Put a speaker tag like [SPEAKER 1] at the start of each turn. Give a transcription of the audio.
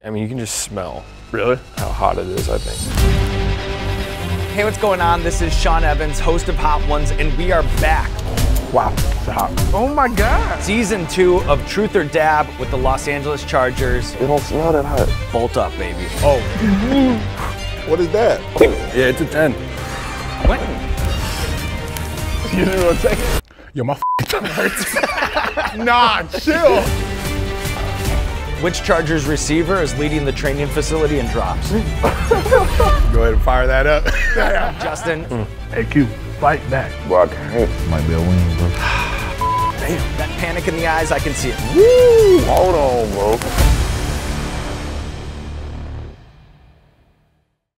[SPEAKER 1] I mean, you can just smell
[SPEAKER 2] Really?
[SPEAKER 1] how hot it is, I think.
[SPEAKER 3] Hey, what's going on? This is Sean Evans, host of Hot Ones, and we are back.
[SPEAKER 2] Wow, it's hot.
[SPEAKER 3] Oh my God. Season 2 of Truth or Dab with the Los Angeles Chargers.
[SPEAKER 1] It don't smell that hot.
[SPEAKER 3] Bolt up, baby.
[SPEAKER 2] Oh.
[SPEAKER 1] What is that?
[SPEAKER 2] Yeah, it's a 10.
[SPEAKER 3] What?
[SPEAKER 2] Excuse me 1 second. Yo, my tongue hurts. Nah, chill.
[SPEAKER 3] Which Chargers receiver is leading the training facility in drops?
[SPEAKER 2] Go ahead and fire that up.
[SPEAKER 3] Justin.
[SPEAKER 2] Hey, Q, fight back.
[SPEAKER 1] Bro, I can't.
[SPEAKER 4] Might be a win, bro.
[SPEAKER 3] Damn. That panic in the eyes, I can see it.
[SPEAKER 1] Woo! Hold on, bro.